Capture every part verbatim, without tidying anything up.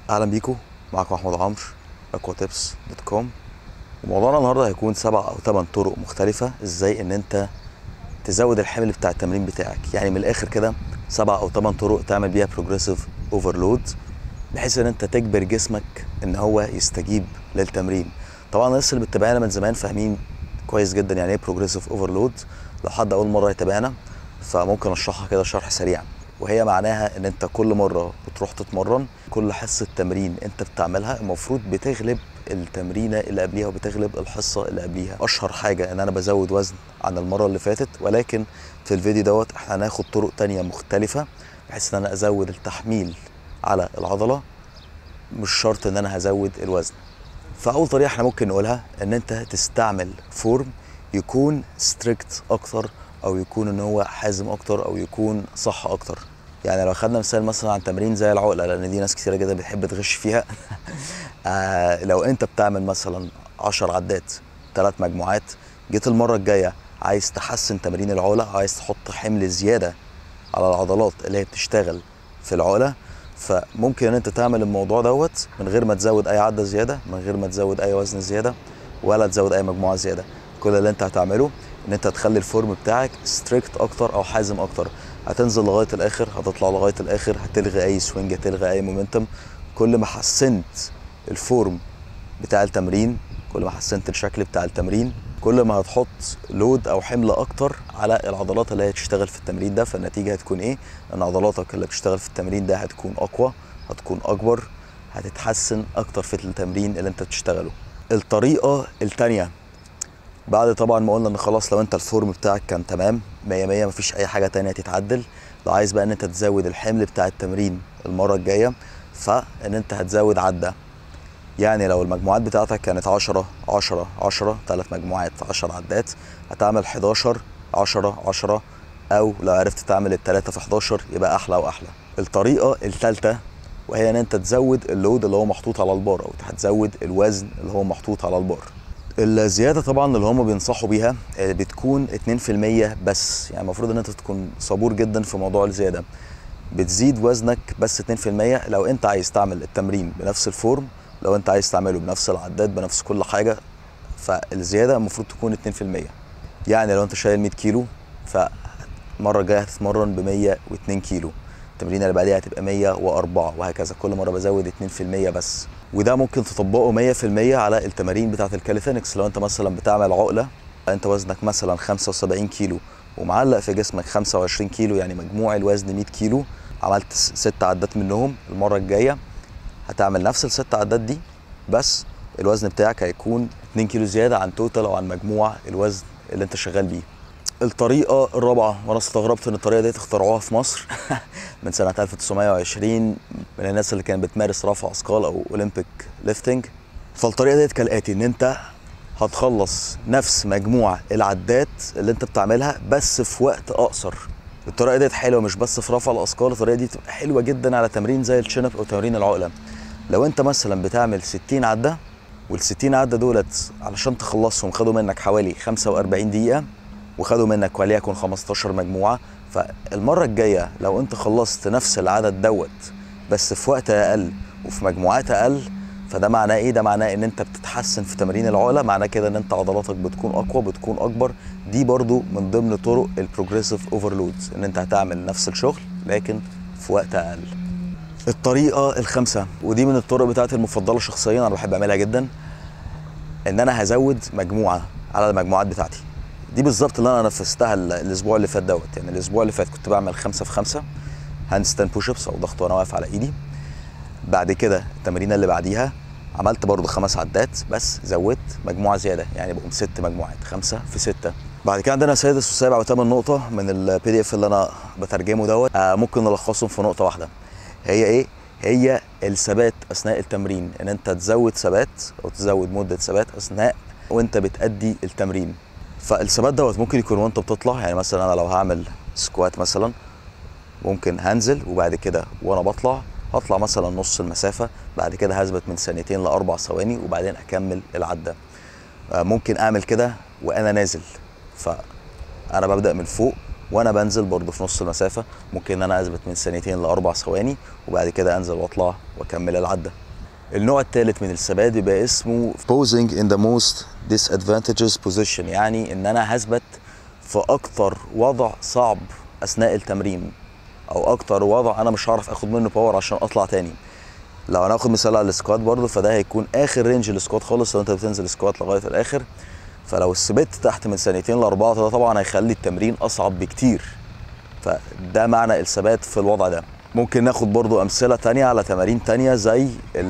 اهلا بيكم. معكم احمد عمرو، اكوا تيبس دوت كوم. وموضوعنا النهارده هيكون سبع او ثمان طرق مختلفه ازاي ان انت تزود الحمل بتاع التمرين بتاعك. يعني من الاخر كده سبع او ثمان طرق تعمل بيها بروجريسيف اوفرلود، بحيث ان انت تجبر جسمك ان هو يستجيب للتمرين. طبعا الناس اللي بتتابعنا من زمان فاهمين كويس جدا يعني ايه بروجريسيف اوفرلود. لو حد اول مره يتابعنا فممكن اشرحها كده شرح سريع. وهي معناها ان انت كل مره بتروح تتمرن، كل حصه تمرين انت بتعملها المفروض بتغلب التمرينه اللي قبليها وبتغلب الحصه اللي قبليها. اشهر حاجه ان انا بزود وزن عن المره اللي فاتت، ولكن في الفيديو دوت احنا هناخد طرق تانية مختلفه بحيث ان انا ازود التحميل على العضله، مش شرط ان انا هزود الوزن. فاول طريقه احنا ممكن نقولها ان انت تستعمل فورم يكون ستريكت اكتر، او يكون ان هو حازم اكتر، او يكون صح اكتر. يعني لو خدنا مثال مثلا عن تمرين زي العقله، لان دي ناس كتيره جدا بتحب تغش فيها. آه لو انت بتعمل مثلا عشر عدات ثلاث مجموعات، جيت المره الجايه عايز تحسن تمرين العقله، عايز تحط حمل زياده على العضلات اللي هي بتشتغل في العقله، فممكن ان انت تعمل الموضوع دوت من غير ما تزود اي عده زياده، من غير ما تزود اي وزن زياده، ولا تزود اي مجموعه زياده. كل اللي انت هتعمله ان انت تخلي الفورم بتاعك ستريكت اكتر او حازم اكتر. هتنزل لغايه الاخر، هتطلع لغايه الاخر، هتلغي اي سوينج، هتلغي اي مومنتم. كل ما حسنت الفورم بتاع التمرين، كل ما حسنت الشكل بتاع التمرين، كل ما هتحط لود او حمل اكتر على العضلات اللي هي تشتغل في التمرين ده. فالنتيجه هتكون ايه؟ ان عضلاتك اللي بتشتغل في التمرين ده هتكون اقوى، هتكون اكبر، هتتحسن اكتر في التمرين اللي انت بتشتغله. الطريقه التانية، بعد طبعا ما قلنا ان خلاص لو انت الفورم بتاعك كان تمام مية مية، مفيش اي حاجه تانية تتعدل، لو عايز بقى ان انت تزود الحمل بتاع التمرين المره الجايه، فان انت هتزود عده. يعني لو المجموعات بتاعتك كانت عشرة عشرة عشرة، ثلاث مجموعات عشر عدات، هتعمل حداشر عشرة عشرة، او لو عرفت تعمل التلاتة في حداشر يبقى احلى واحلى. الطريقة الثالثة وهي ان انت تزود اللود اللي هو محطوط على البار، او هتزود الوزن اللي هو محطوط على البار. الزيادة طبعا اللي هم بينصحوا بيها بتكون اتنين في المية بس. يعني المفروض ان انت تكون صبور جدا في موضوع الزيادة. بتزيد وزنك بس اتنين في المية لو انت عايز تعمل التمرين بنفس الفورم، لو انت عايز تعمله بنفس العداد بنفس كل حاجه، فالزياده المفروض تكون اتنين في المية. يعني لو انت شايل مية كيلو، فالمره الجايه هتتمرن ب مية واتنين كيلو، التمرينه اللي بعديها هتبقى مية واربعة، وهكذا. كل مره بزود اتنين في المية بس. وده ممكن تطبقه مية في المية على التمارين بتاعه الكاليثينكس. لو انت مثلا بتعمل عقله، انت وزنك مثلا خمسة وسبعين كيلو ومعلق في جسمك خمسة وعشرين كيلو، يعني مجموع الوزن مية كيلو، عملت ست عدات منهم، المره الجايه هتعمل نفس الست عدات دي، بس الوزن بتاعك هيكون اتنين كيلو زياده عن توتال او عن مجموع الوزن اللي انت شغال بيه. الطريقه الرابعه، وانا استغربت ان الطريقه دي اخترعوها في مصر من سنه ألف وتسعمية وعشرين، من الناس اللي كانت بتمارس رفع اثقال او اولمبيك ليفتنج. فالطريقه ديت كالاتي، ان انت هتخلص نفس مجموع العدات اللي انت بتعملها بس في وقت اقصر. الطريقه ديت حلوه مش بس في رفع الاثقال، الطريقه دي بتبقى حلوه جدا على تمرين زي الشين اب او تمرين العقله. لو انت مثلا بتعمل ستين عده، وال ستين عده دولت علشان تخلصهم خدوا منك حوالي خمسة واربعين دقيقه، وخدوا منك وليكن خمستاشر مجموعه، فالمره الجايه لو انت خلصت نفس العدد دوت بس في وقت اقل وفي مجموعات اقل، فده معناه ايه؟ ده معناه ان انت بتتحسن في تمارين العقله، معناه كده ان انت عضلاتك بتكون اقوى، بتكون اكبر. دي برضو من ضمن طرق البروجريسيف اوفرلود، ان انت هتعمل نفس الشغل لكن في وقت اقل. الطريقه الخامسه، ودي من الطرق بتاعتي المفضله شخصيا، انا بحب اعملها جدا، ان انا هزود مجموعه على المجموعات بتاعتي. دي بالظبط اللي انا نفذتها الاسبوع اللي فات دوت. يعني الاسبوع اللي فات كنت بعمل خمسة في خمسة هاند ستاند بوش ابس او ضغط وانا واقف على ايدي. بعد كده التمرينه اللي بعديها عملت برضو خمس عدات بس زودت مجموعه زياده، يعني بقوم ست مجموعات، خمسة في ستة. بعد كده عندنا سادس وسابع وثامن نقطه من البي دي اف اللي انا بترجمه دوت، آه ممكن نلخصهم في نقطه واحده. هي ايه؟ هي الثبات اثناء التمرين، ان انت تزود ثبات او تزود مده ثبات اثناء وانت بتأدي التمرين. فالثبات دوت ممكن يكون وانت بتطلع، يعني مثلا انا لو هعمل سكوات مثلا، ممكن هنزل وبعد كده وانا بطلع هطلع مثلا نص المسافه، بعد كده هثبت من ثانيتين لاربع ثواني وبعدين اكمل العده. ممكن اعمل كده وانا نازل، فانا ببدا من فوق وانا بنزل برضه في نص المسافه، ممكن ان انا اثبت من ثانيتين لاربع ثواني وبعد كده انزل واطلع واكمل العده. النوع الثالث من الثبات بيبقى اسمه posing in the most disadvantageous position، يعني ان انا هثبت في اكتر وضع صعب اثناء التمرين، او اكتر وضع انا مش هعرف اخد منه باور عشان اطلع تاني. لو هناخد مثال على السكوات برضه، فده هيكون اخر رينج السكوات خالص لو انت بتنزل سكوات لغايه الاخر. فلو الثبات تحت من ثانيتين لاربعه ده طبعا هيخلي التمرين اصعب بكتير، فده معنى الثبات في الوضع ده. ممكن ناخد برضو امثله تانية على تمارين تانية زي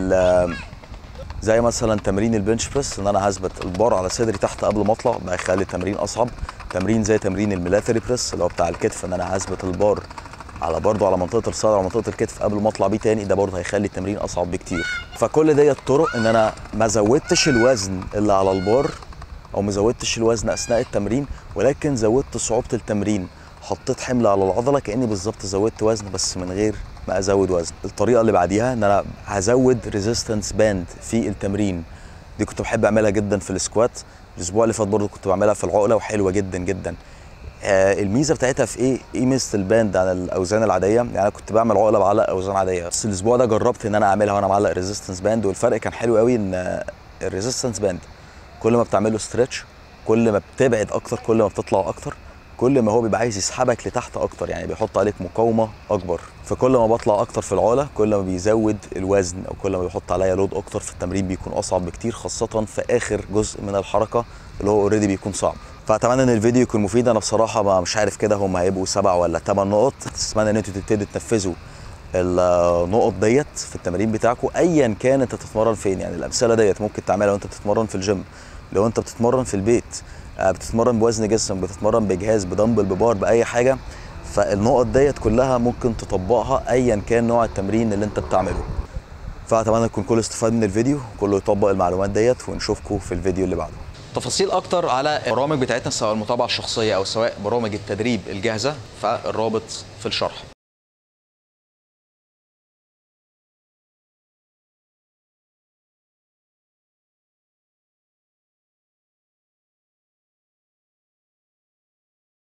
زي مثلا تمرين البنش بريس، ان انا هثبت البار على صدري تحت قبل ما اطلع، ده هيخلي التمرين اصعب. تمرين زي تمرين الميلاتري بريس اللي هو بتاع الكتف، ان انا هثبت البار على برضه على منطقه الصدر وعلى منطقه الكتف قبل ما اطلع بيه تاني، ده برضه هيخلي التمرين اصعب بكتير. فكل دي الطرق ان انا ما زودتش الوزن اللي على البار او ما زودتش الوزن اثناء التمرين، ولكن زودت صعوبه التمرين، حطيت حمل على العضله كاني بالظبط زودت وزن بس من غير ما ازود وزن. الطريقه اللي بعديها ان انا هزود ريزيستنس باند في التمرين، دي كنت بحب اعملها جدا في السكوات. الاسبوع اللي فات برضه كنت بعملها في العقله وحلوه جدا جدا. آه الميزه بتاعتها في ايه؟ ايه ميزه الباند عن الاوزان العاديه؟ يعني انا كنت بعمل عقله بعلق اوزان عاديه، بس الاسبوع ده جربت ان انا اعملها وانا معلق ريزيستنس باند، والفرق كان حلو قوي. ان الريزيستنس باند كل ما بتعمله ستريتش، كل ما بتبعد اكتر، كل ما بتطلع اكتر، كل ما هو بيبقى عايز يسحبك لتحت اكتر، يعني بيحط عليك مقاومه اكبر. فكل ما بطلع اكتر في العقله كل ما بيزود الوزن، او كل ما بيحط عليا لود اكتر في التمرين بيكون اصعب بكتير، خاصه في اخر جزء من الحركه اللي هو اوريدي بيكون صعب. فاتمنى ان الفيديو يكون مفيد. انا بصراحه ما مش عارف كده هم هيبقوا سبع ولا ثمان نقط، اتمنى ان انتوا تبتدوا تنفذوا النقط ديت في التمارين بتاعكم ايا كان انت بتتمرن فين. يعني الامثله ديت ممكن تعملها لو انت بتتمرن في الجيم، لو انت بتتمرن في البيت، بتتمرن بوزن جسم، بتتمرن بجهاز، بدمبل، ببار، باي حاجه. فالنقط ديت كلها ممكن تطبقها ايا كان نوع التمرين اللي انت بتعمله. فاتمنى يكون كله استفاد من الفيديو، كله يطبق المعلومات ديت، ونشوفكم في الفيديو اللي بعده. تفاصيل اكتر على البرامج بتاعتنا سواء المتابعه الشخصيه او سواء برامج التدريب الجاهزه، فالرابط في الشرح.